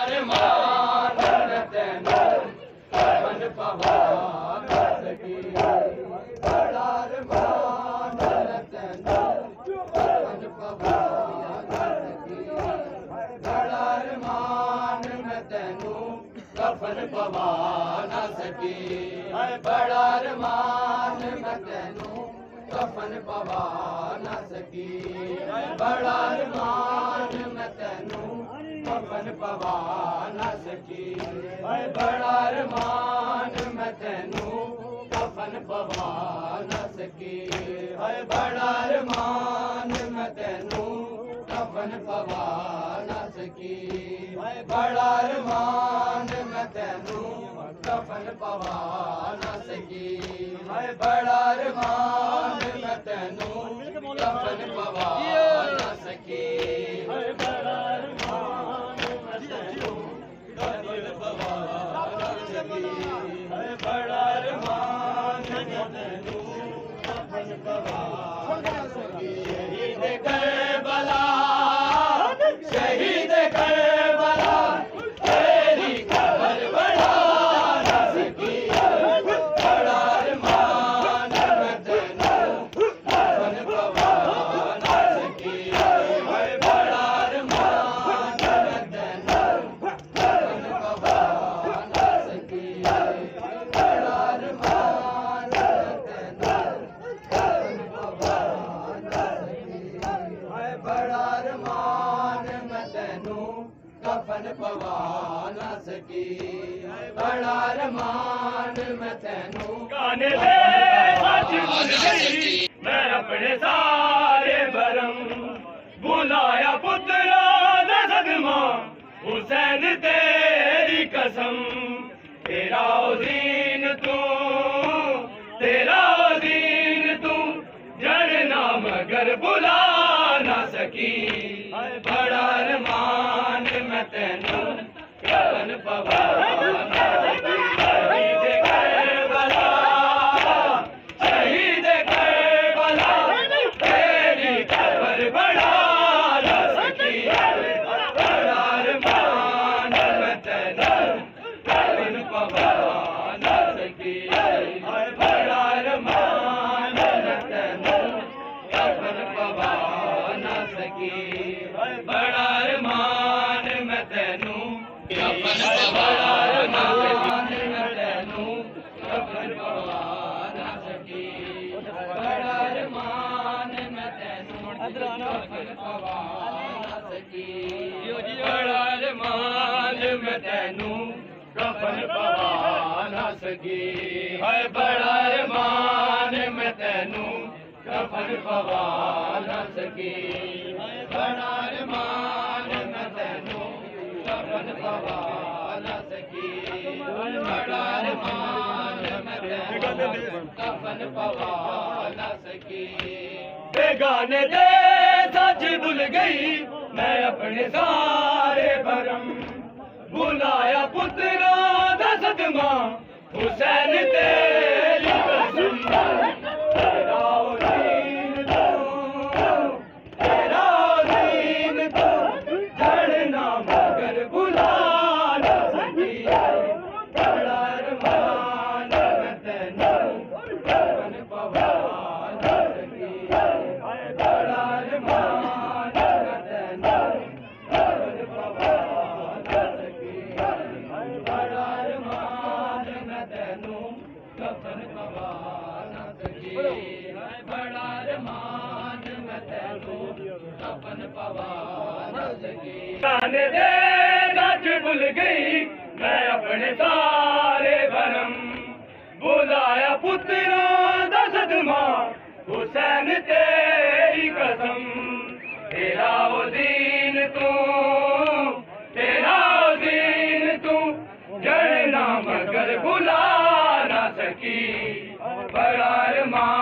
अरमान मैं तैनू कफन पवा ना सकी बड़ा अरमान मैं तैनू कफन पवा ना सकी बड़ा अरमान मैं तैनू कफन पवा ना सकी बड़ा अरमान मैं तैनू कफन पवा ना सकी बड़ा अरमान मैं तैनू कफन पवा ना सकी बड़ा अरमान मैं तैनू कफन पवा ना सकी बड़ा अरमान मैं तैनू कफन पवा ना सकी बड़ा अरमान मैं तैनू कफन पवा ना सकी बड़ा अरमान मैं तैनू कफन पवा ना सकी बड़ा अरमान मैं तैनू कफन पवा ना सकी बड़ा अरमान मैं तैनू कफन पवा ना सकी शहीद करबला शहीद करबला तेरी खबर बढ़ा ना सकी बड़ा अरमान मैं तैनू कफन पवा ना सकी बड़ा अरमान मैं तैनू कफन पवा ना सकी बड़ा अरमान मैं तैनू कफन पवा ना सकी बड़ा अरमान मैं तैनू कफन पवा ना सकी बड़ा अरमान मैं तैनू गाने दे सच भूल गई मैं अपने सारे भरम बुलाया पुत्रा दा सदमा हुसैन तेरी कसम तेरा दीन तू जड़ना मगर बुला ना सकी बड़ा अरमान मैं तैनू कफन पवा ना सकी शहीद करबला शहीद करबला तेरी खबर बढ़ा ना सकी बड़ा अरमान मैं तैनू कफन पवा ना सकी बड़ा अरमान मैं तैनू कफन पवा ना सकी बड़ा अरमान मैं तैनू कफन पवा ना सकी मैं तैनू कफन पवा ना सकी बड़ा अरमान मैं तैनू कफन पवा ना सकी बड़ा अरमान मैं तैनू कफन पवा ना सकी बड़ा अरमान मैं तैनू कफन पवा ना सकी बड़ा अरमान मैं तैनू कफन पवा ना सकी बड़ा अरमान मैं तैनू कफन पवा ना सकी बेगाने दे सच भूल गई मैं अपने सारे भरम बुलाया पुत्रा दा सदमा हुसैन तेरी कसम तेरा दीन तू जड़ना मगर बुला ना सकी बड़ा अरमान मैं तैनू कफन पवा ना सकी बड़ा अरमान मैं तैनू कफन पवा ना सकी बड़ा अरमान मैं तैनू कफन पवा ना सकी बड़ा अरमान मैं तैनू कफन पवा ना सकी गाने दे सच भूल गई मैं अपने सारे भरम बुलाया पुत्रा दा सदमा हुसैन तेरी कसम तेरा दीन तू जड़ना मगर बुला ना सकी बड़ा अरमान